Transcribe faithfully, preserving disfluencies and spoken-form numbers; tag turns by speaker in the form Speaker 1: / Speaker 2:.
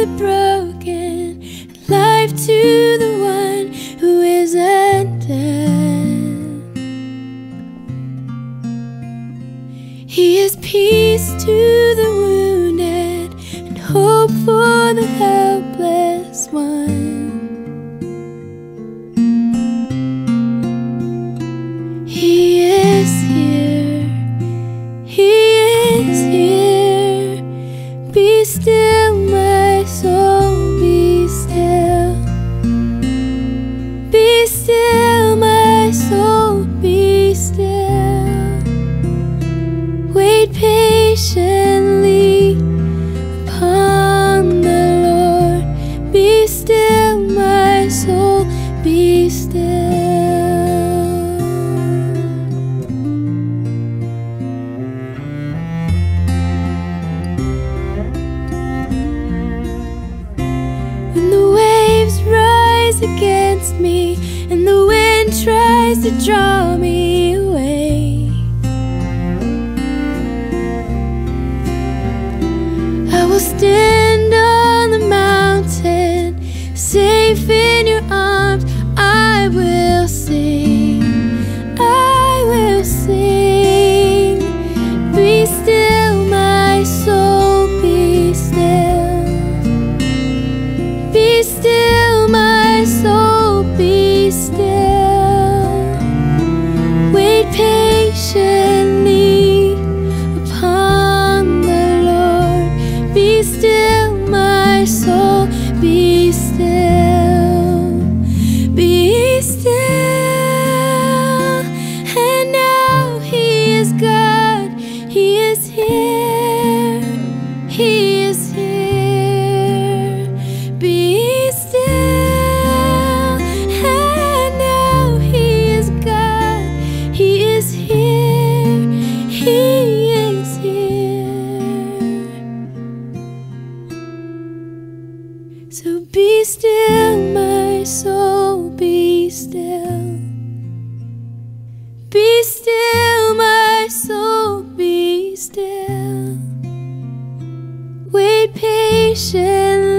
Speaker 1: the broken, life to the one who is undone. He is peace to the wounded and hope for the helpless one. He is here, He is here. Be still, my soul, be still. Be still, my soul, be still. Wait patiently upon the Lord. Be still, my soul, be still. When the waves rise against me and the wind tries to draw me away, I will stand on the mountain, safe in your arms. I will sing, I will sing. Be still, my soul, be still. Be still, my soul, be still. Wait patiently upon the Lord. Be still, my soul, be still. Be still. And now He is God. He is here. He is here. Be still. And now He is God. He is here. He is here. So be still, my soul, be still. Be still, my soul, be still. Wait patiently